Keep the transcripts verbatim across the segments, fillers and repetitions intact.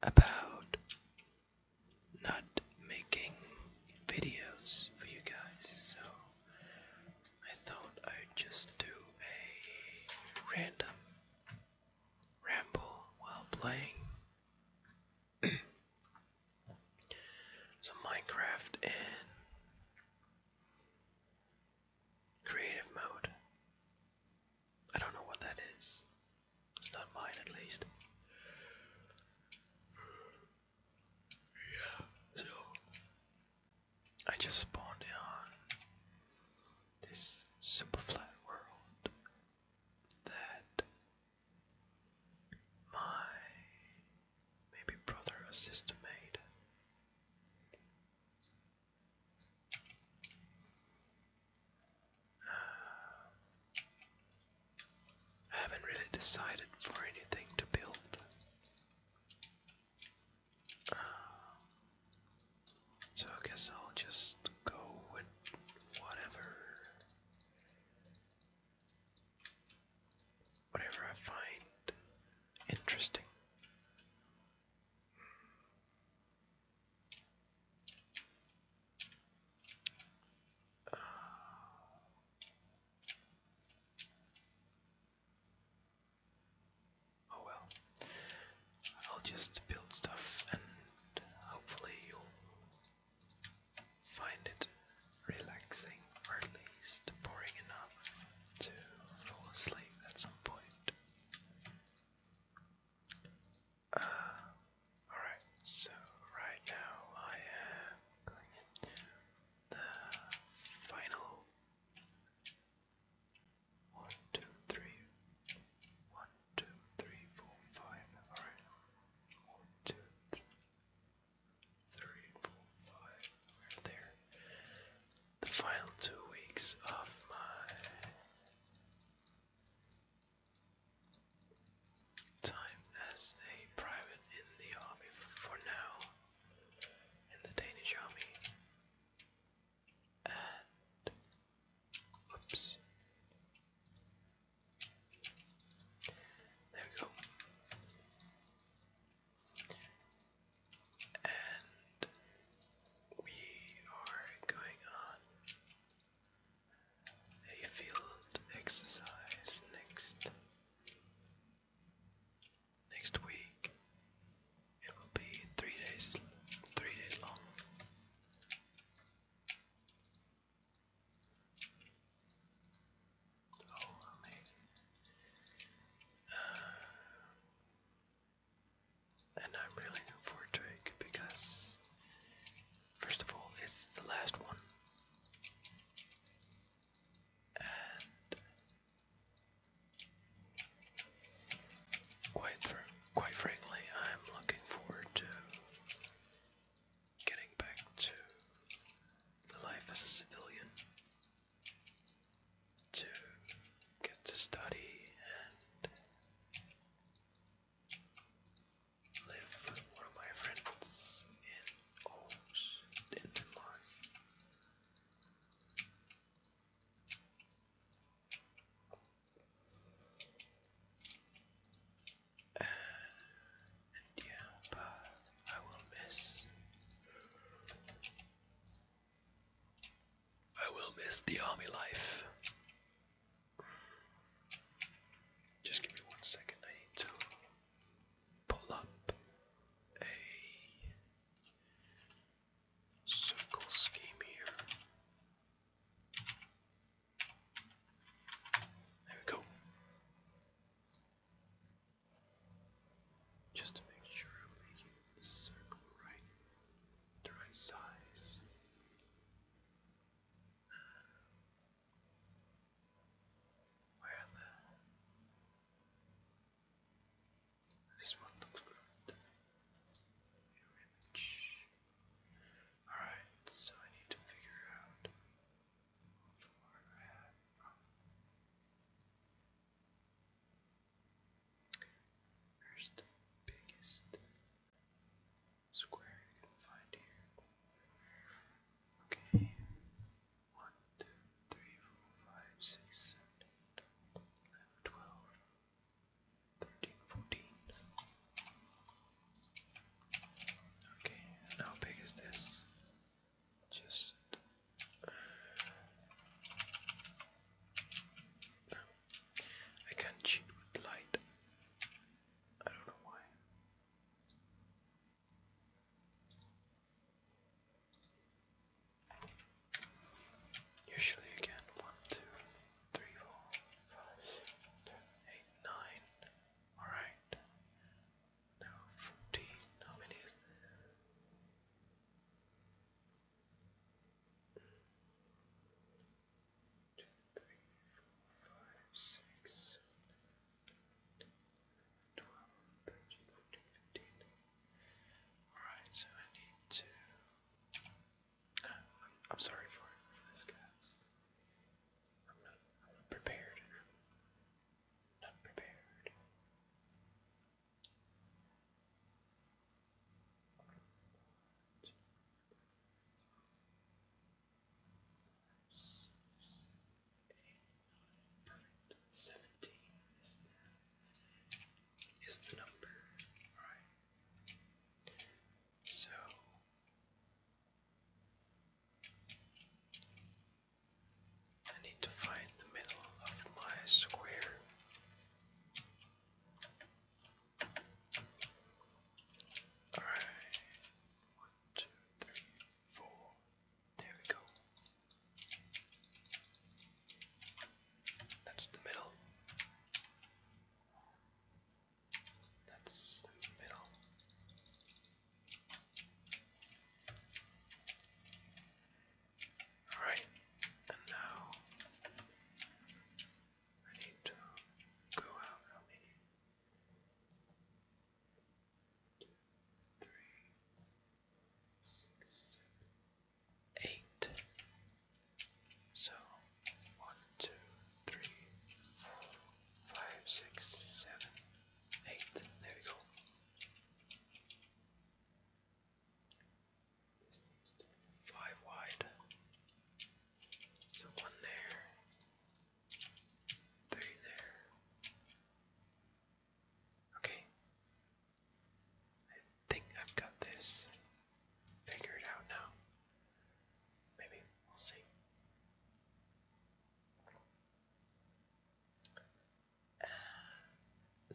about not making videos for you guys, so I thought I'd just do a random ramble while playing some Minecraft in creative mode. I don't know what that is. It's not mine, at least. Yeah, so I just spawned on this super flat world that my maybe brother or sister made. Uh, I haven't really decided for anything to build. Uh, so I guess I'll just go with whatever whatever I find interesting. Uh, oh well, I'll just build stuff and hopefully you'll find it relaxing, or at least boring enough to fall asleep at some point. Uh, Alright, so right now I am going into the final one, two, three, one, two, three, four, five. Alright, one, two, three, four, five. We're there. The final two weeks of my time as a private in the army for now, in the Danish army. And whoops. There we go. And we are going on a field exercise next next week. It will be three days three days long. Oh, amazing. Uh, and I'm really looking forward to it because, first of all, it's the last one, and quite fr quite frankly, I'm looking forward to getting back to the life as a civilian, to get to study and live with one of my friends in Aarhus, in Denmark. And yeah, but I will miss I will miss the army life. Just give me one second, I need to pull up a circle scheme here. There we go. Just to make sure I'm making the circle right, the right size.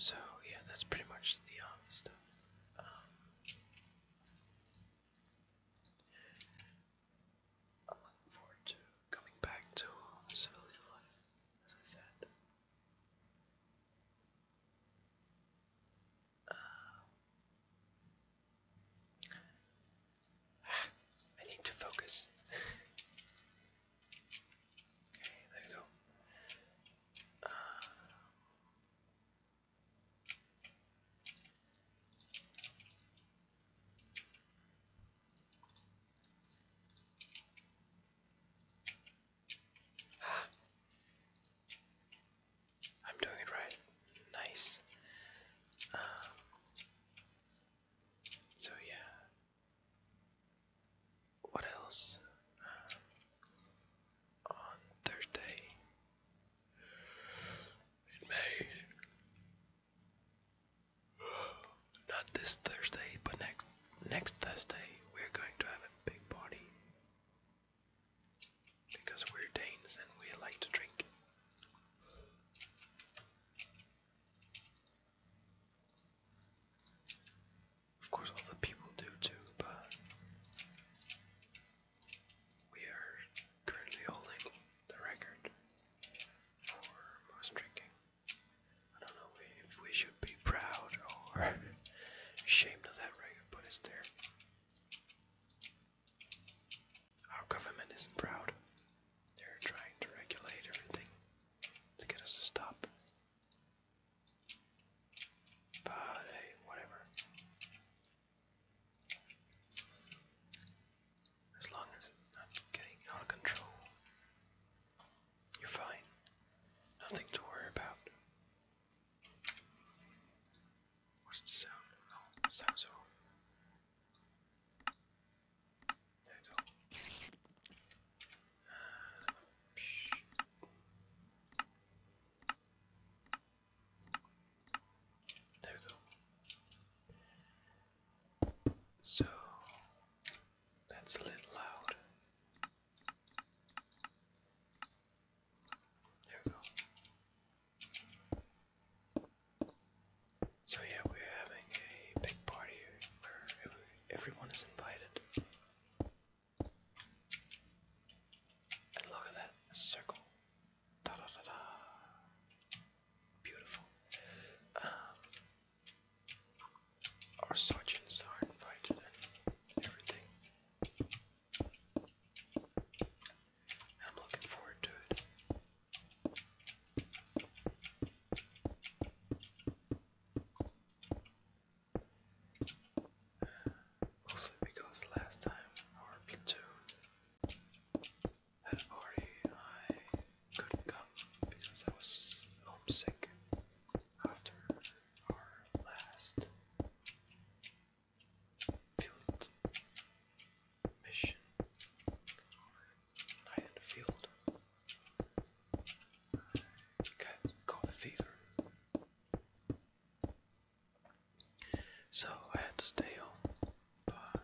So yeah, that's pretty much the obvious stuff. Um, I'm looking forward to coming back to civilian life, as I said. Uh, I need to focus. Okay, there we go. Uh, I'm doing it right. Nice. Um, so yeah, what else? Um, on Thursday in May, not this Thursday, but next next Thursday, we're going to have a big party because we're Danes and we like to drink. Of course, other people do too, but we are currently holding the record for most drinking. I don't know if we should be proud or ashamed of that record, but it's there. Our government isn't proud. They're trying to regulate everything to get us to stop. But hey, whatever. As long as it's not getting out of control, you're fine. Nothing to worry about. What's the sound? Oh, sounds off. There we go. Uh, there we go. So that's a little loud. There we go. So yeah, we're having a big party where everyone is invited. And look at that, a circle. Da da da da. Beautiful. Um, our sergeants are invited and everything. I'm looking forward to it. Mostly because last time our platoon had a party, I couldn't come because I was homesick after our last field mission, night in the field. Got caught a fever, so I had to stay home. But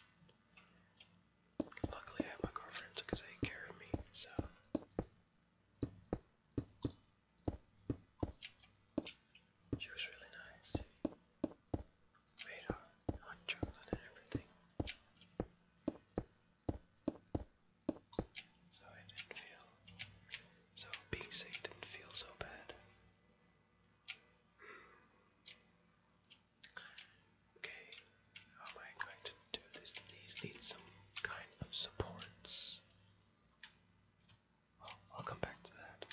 luckily, I have my girlfriend to take care of me. So she was really nice. Made hot, hot chocolate and everything, so I didn't feel so being sick didn't feel so bad. Okay, how am I going to do this? These need some kind of supports. Well, I'll come back to that.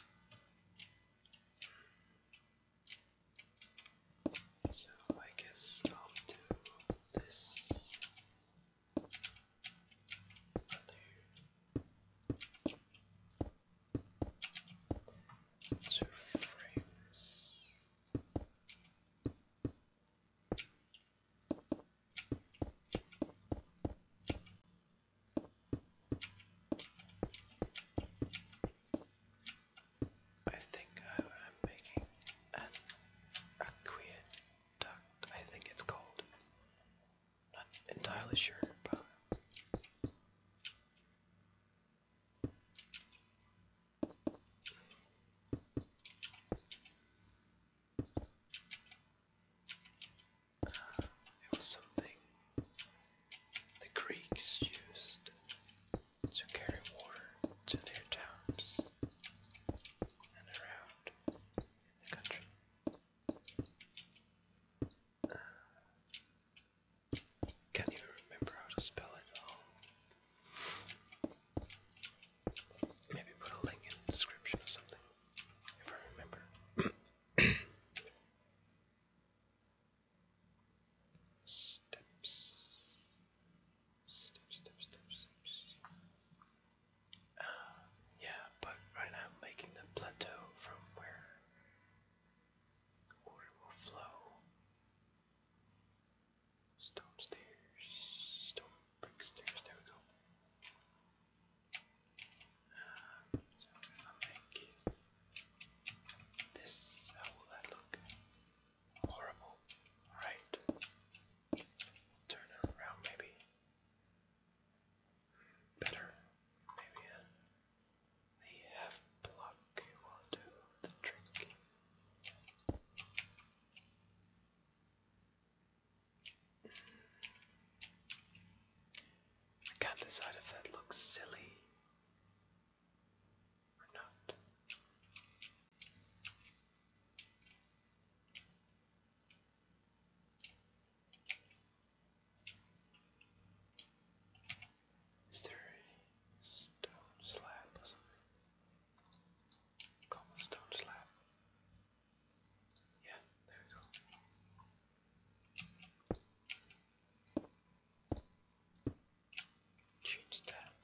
So I guess I'll do this. Other two frames. I think I, I'm making an aqueduct, I think it's called. Not entirely sure, but Stone stairs. Stone brick stairs. There we go. Uh, so if I make this, how will that look? Horrible. Alright. Turn it around maybe. Better. Maybe a, a half block will do the trick. I can't decide if that looks silly or not. Is there a stone slab or something? Cobblestone slab. Yeah, there we go. Change that.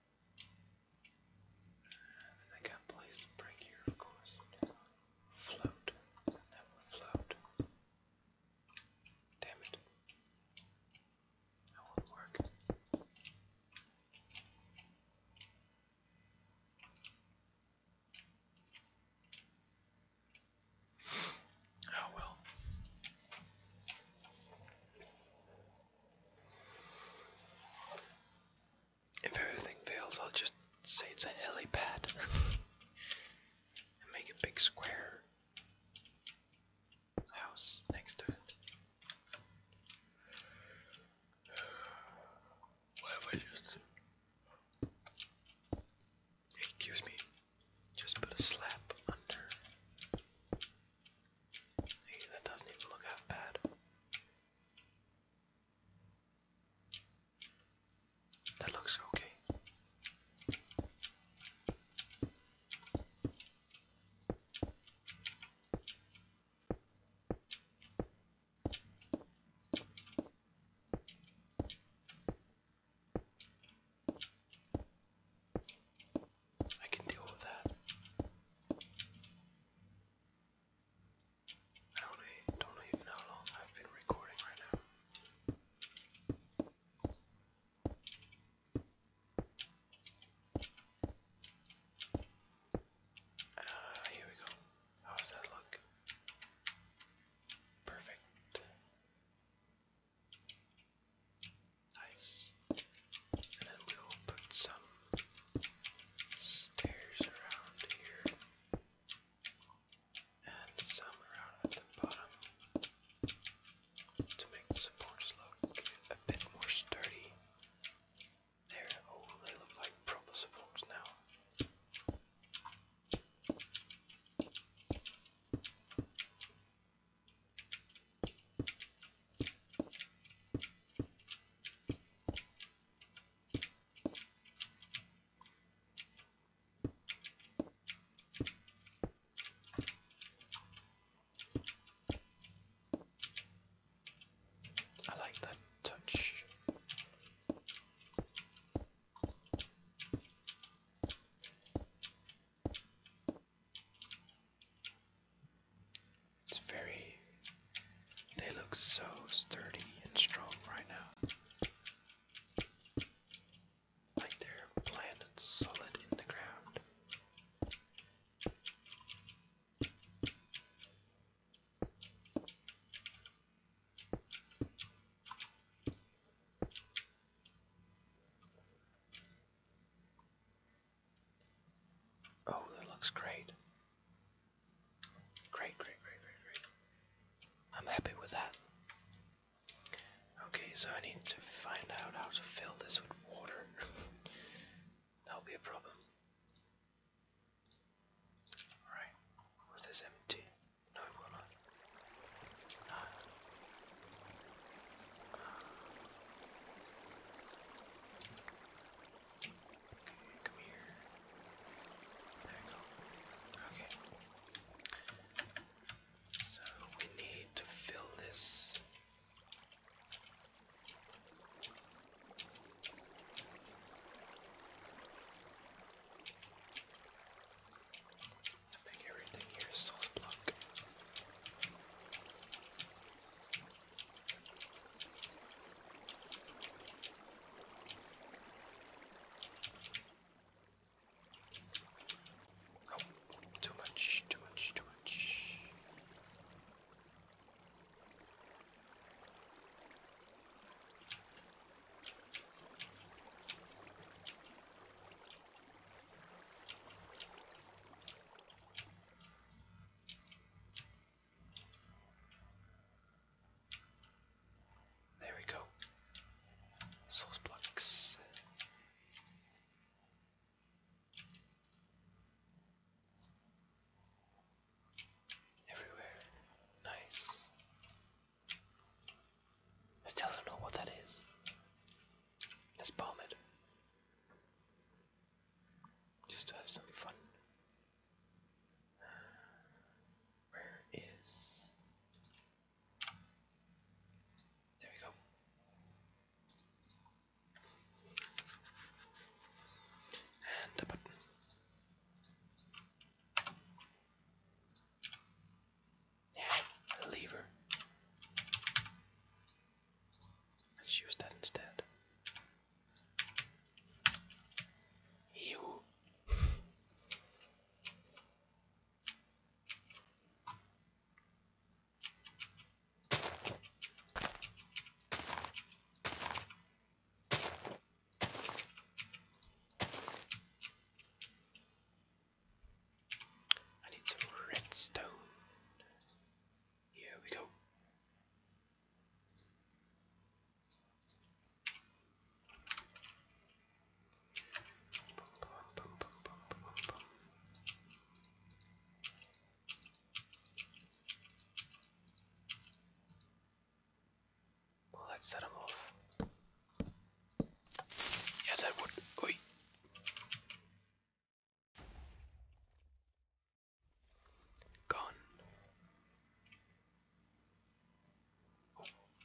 And then I can place the brick here, of course. Float. That will float. Damn it. That won't work. Oh well. If everything fails, I'll just say it's a helipad. And make a big square house next to it. What have I just... Excuse me. Just put a slab under. Hey, that doesn't even look half bad. That looks okay. I can deal with that. I don't, e- don't even know how long I've been recording right now. Uh, here we go. How does that look? Perfect. Nice. And then we'll put some stairs around here. And some around at the bottom. To make the supports look a bit more sturdy. There. Oh, they look like proper supports now. I like that touch. It's very... They look so sturdy and strong right now. Like they're planted solid in the ground. Oh, that looks great. Great, great, great, great, great. I'm happy with that. Okay, so I need to find out how to fill this with water. That'll be a problem. Alright, was this empty? No, it will not. No. Okay, come here. There we go. Okay. So we need to fill this. let's set him off. Yeah, that would. Oi. Gone. Oh.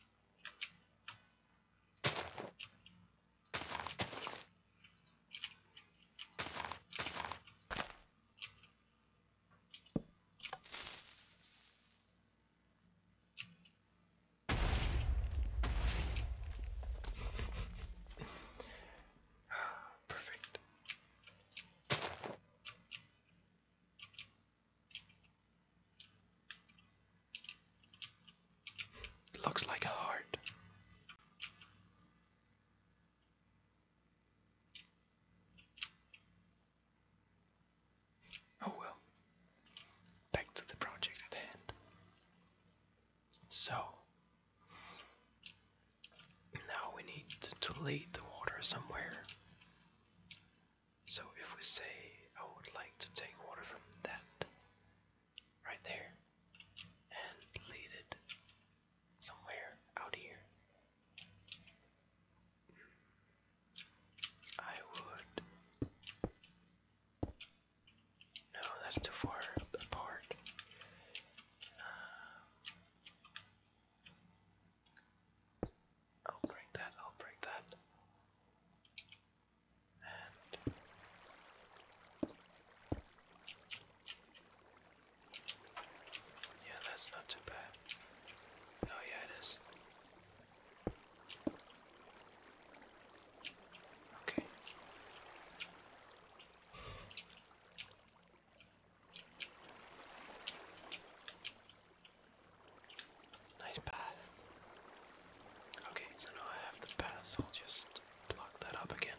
Perfect. Looks like a heart. Oh well. Back to the project at hand. So now we need to lead the water somewhere. So if we say I would like to take water from that right there and lead it somewhere out here, I would. No, that's too far apart. Uh, I'll break that, I'll break that. And yeah, that's not too bad. Oh yeah, it is. Okay. Nice path. Okay, so now I have the path, so I'll just block that up again.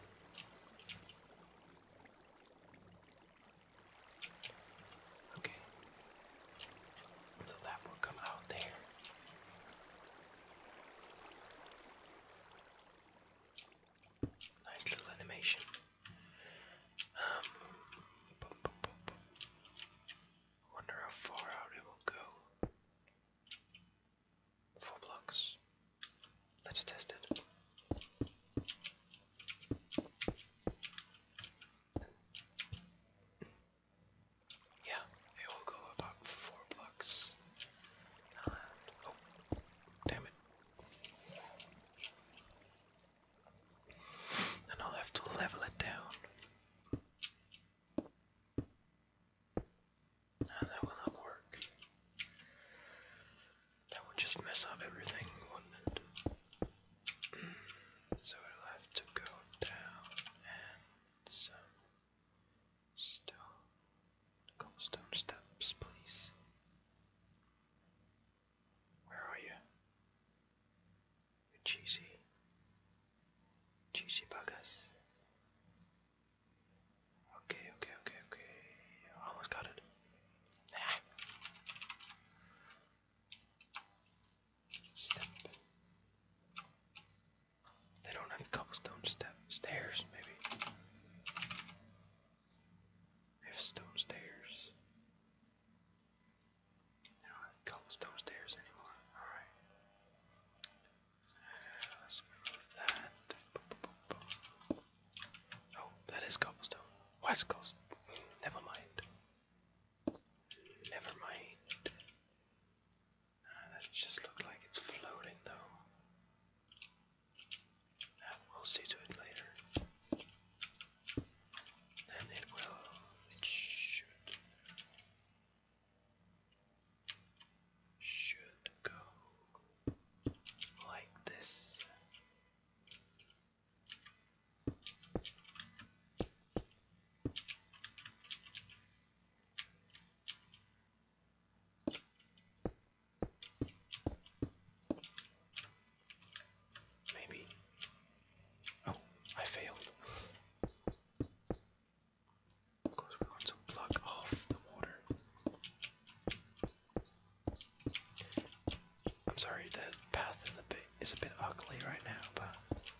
Okay. So that will come out there. Nice little animation. Um, boom, boom, boom, boom. Wonder how far out it will go. Four blocks. Let's test it. Yeah, it will go about four blocks. I'll have to, oh, damn it. And I'll have to level it down. And that will not work. That would just mess up everything, wouldn't it? So it'll have to go down and some stone, cobblestone steps, please. Where are you? You cheesy, cheesy buggers. Okay, okay, okay, okay. Almost got it. Ah. Step. They don't have cobblestone step stairs, maybe. They have stone stairs. They don't have cobblestone stairs anymore. Alright. Uh, let's move that. Oh, that is cobblestone. What's cobblestone? Never mind. Never mind. Uh, that just looked like it's floating though. Uh, we'll see to it later. Then it will. It should. Should go like this. Maybe. Oh, I failed. Of course, we want to block off the water. I'm sorry, the path is a bit, is a bit ugly right now, but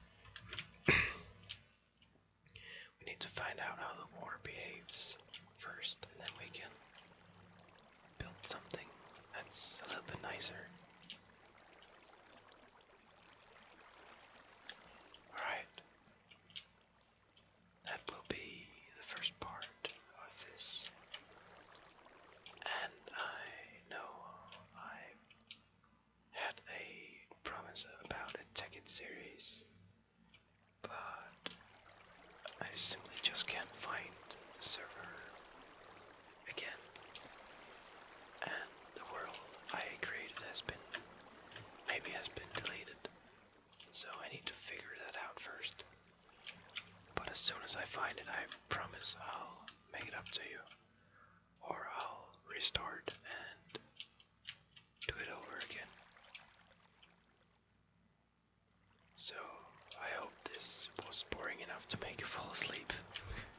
we need to find out how the water behaves first, and then we can build something that's a little bit nicer. series, but I simply just can't find the server again, and the world I created has been, maybe has been deleted, so I need to figure that out first. But as soon as I find it, I promise I'll make it up to you, or I'll restart and do it over again. So, I hope this was boring enough to make you fall asleep.